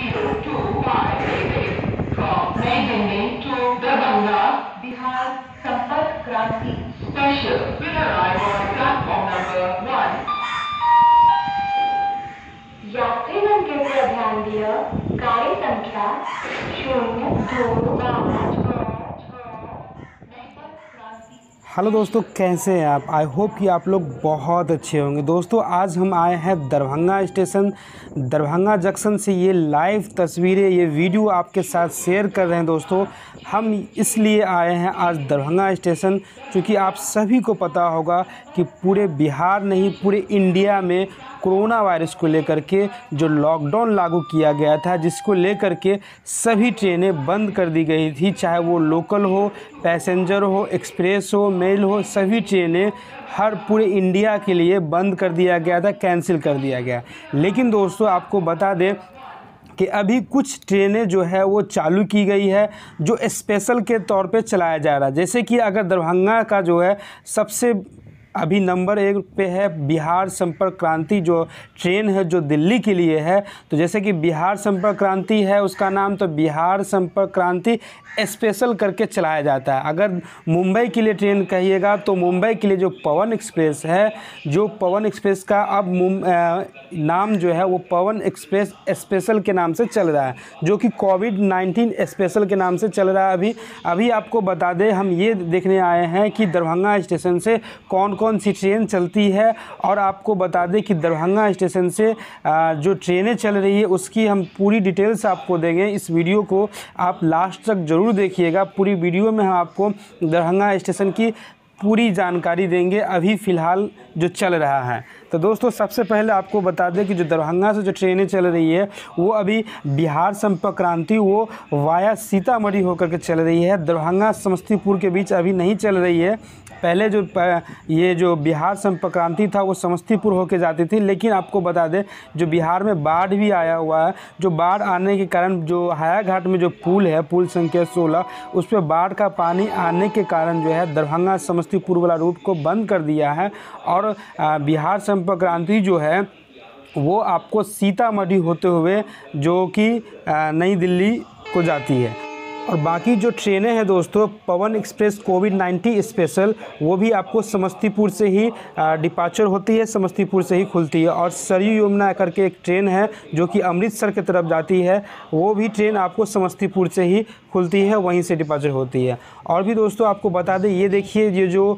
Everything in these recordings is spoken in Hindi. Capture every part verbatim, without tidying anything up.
zero two five eight eight from नई Delhi to Darbhanga Bihar Sampark Kranti special will arrive on platform number one. यात्रीगण कृपया ध्यान दिया, गाड़ी संख्या शून्य दो पाँच हेलो दोस्तों, कैसे हैं आप। आई होप कि आप लोग बहुत अच्छे होंगे। दोस्तों आज हम आए हैं दरभंगा स्टेशन, दरभंगा जंक्शन से ये लाइव तस्वीरें, ये वीडियो आपके साथ शेयर कर रहे हैं। दोस्तों हम इसलिए आए हैं आज दरभंगा स्टेशन क्योंकि आप सभी को पता होगा कि पूरे बिहार नहीं पूरे इंडिया में कोरोना वायरस को लेकर के जो लॉकडाउन लागू किया गया था, जिसको लेकर के सभी ट्रेनें बंद कर दी गई थी, चाहे वो लोकल हो, पैसेंजर हो, एक्सप्रेस हो, मेल हो, सभी ट्रेनें हर पूरे इंडिया के लिए बंद कर दिया गया था, कैंसिल कर दिया गया। लेकिन दोस्तों आपको बता दें कि अभी कुछ ट्रेनें जो है वो चालू की गई है, जो स्पेशल के तौर पे चलाया जा रहा है। जैसे कि अगर दरभंगा का जो है सबसे अभी नंबर एक पे है बिहार संपर्क क्रांति, जो ट्रेन है जो दिल्ली के लिए है। तो जैसे कि बिहार संपर्क क्रांति है उसका नाम, तो बिहार संपर्क क्रांति स्पेशल करके चलाया जाता है। अगर मुंबई के लिए ट्रेन कहिएगा तो मुंबई के लिए जो पवन एक्सप्रेस है, जो पवन एक्सप्रेस का अब नाम जो है वो पवन एक्सप्रेस स्पेशल के नाम से चल रहा है, जो कि कोविड नाइन्टीन स्पेशल के नाम से चल रहा है। अभी अभी आपको बता दें, हम ये देखने आए हैं कि दरभंगा स्टेशन से कौन कौन सी ट्रेन चलती है, और आपको बता दें कि दरभंगा स्टेशन से जो ट्रेनें चल रही है उसकी हम पूरी डिटेल्स आपको देंगे। इस वीडियो को आप लास्ट तक ज़रूर देखिएगा। पूरी वीडियो में हम आपको दरभंगा स्टेशन की पूरी जानकारी देंगे अभी फ़िलहाल जो चल रहा है। तो दोस्तों सबसे पहले आपको बता दें कि जो दरभंगा से जो ट्रेनें चल रही है वो अभी बिहार संपर्क क्रांति वो वाया सीतामढ़ी होकर के चल रही है, दरभंगा समस्तीपुर के बीच अभी नहीं चल रही है। पहले जो ये जो बिहार संपर्क क्रांति था वो समस्तीपुर होकर जाती थी, लेकिन आपको बता दें जो बिहार में बाढ़ भी आया हुआ है, जो बाढ़ आने के कारण जो हायाघाट में जो पुल है, पुल संख्या सोलह, उस पर बाढ़ का पानी आने के कारण जो है दरभंगा समस्तीपुर वाला रूट को बंद कर दिया है, और बिहार संपर्क क्रांति जो है वो आपको सीतामढ़ी होते हुए जो कि नई दिल्ली को जाती है। और बाकी जो ट्रेनें हैं दोस्तों, Pawan express covid nineteen special, वो भी आपको समस्तीपुर से ही डिपार्चर होती है, समस्तीपुर से ही खुलती है। और सरयू यमुना करके एक ट्रेन है जो कि अमृतसर की तरफ जाती है, वो भी ट्रेन आपको समस्तीपुर से ही खुलती है, वहीं से डिपार्चर होती है। और भी दोस्तों आपको बता दें, ये देखिए ये जो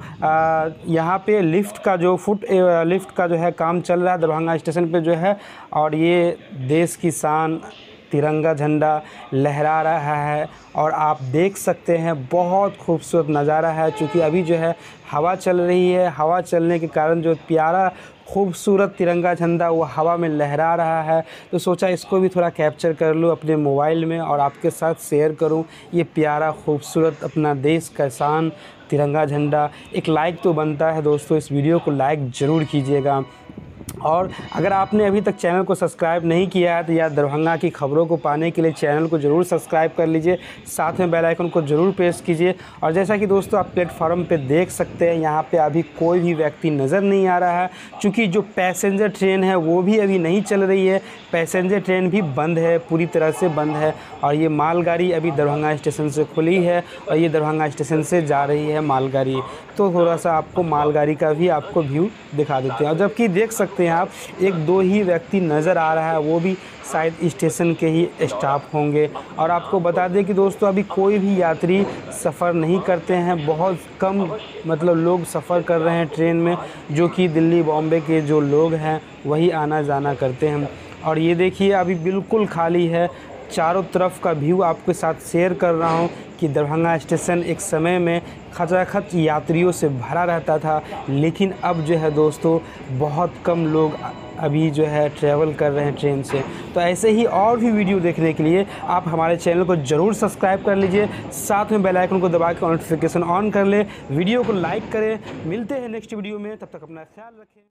यहाँ पे लिफ्ट का जो फुट लिफ्ट का जो है काम चल रहा है दरभंगा स्टेशन पे जो है, और ये देश की शान तिरंगा झंडा लहरा रहा है, और आप देख सकते हैं बहुत खूबसूरत नज़ारा है। चूँकि अभी जो है हवा चल रही है, हवा चलने के कारण जो प्यारा खूबसूरत तिरंगा झंडा वो हवा में लहरा रहा है, तो सोचा इसको भी थोड़ा कैप्चर कर लूँ अपने मोबाइल में और आपके साथ शेयर करूँ ये प्यारा खूबसूरत अपना देश का शान तिरंगा झंडा। एक लाइक तो बनता है दोस्तों, इस वीडियो को लाइक ज़रूर कीजिएगा। और अगर आपने अभी तक चैनल को सब्सक्राइब नहीं किया है तो यार दरभंगा की खबरों को पाने के लिए चैनल को ज़रूर सब्सक्राइब कर लीजिए, साथ में बेल आइकन को ज़रूर प्रेस कीजिए। और जैसा कि दोस्तों आप प्लेटफॉर्म पे देख सकते हैं, यहाँ पे अभी कोई भी व्यक्ति नज़र नहीं आ रहा है, क्योंकि जो पैसेंजर ट्रेन है वो भी अभी नहीं चल रही है, पैसेंजर ट्रेन भी बंद है, पूरी तरह से बंद है। और ये मालगाड़ी अभी दरभंगा स्टेशन से खुली है और ये दरभंगा स्टेशन से जा रही है मालगाड़ी। तो थोड़ा सा आपको मालगाड़ी का भी आपको व्यू दिखा देते हैं। और जबकि देख सकते हैं आप एक दो ही व्यक्ति नज़र आ रहा है, वो भी शायद स्टेशन के ही स्टाफ होंगे। और आपको बता दें कि दोस्तों अभी कोई भी यात्री सफ़र नहीं करते हैं, बहुत कम मतलब लोग सफ़र कर रहे हैं ट्रेन में, जो कि दिल्ली बॉम्बे के जो लोग हैं वही आना जाना करते हैं। और ये देखिए अभी बिल्कुल खाली है, चारों तरफ का व्यू आपके साथ शेयर कर रहा हूँ कि दरभंगा स्टेशन एक समय में खचाखच यात्रियों से भरा रहता था, लेकिन अब जो है दोस्तों बहुत कम लोग अभी जो है ट्रैवल कर रहे हैं ट्रेन से। तो ऐसे ही और भी वीडियो देखने के लिए आप हमारे चैनल को ज़रूर सब्सक्राइब कर लीजिए, साथ में बेल आइकन को दबा के नोटिफिकेशन ऑन कर ले, वीडियो को लाइक करें। मिलते हैं नेक्स्ट वीडियो में, तब तक अपना ख्याल रखें।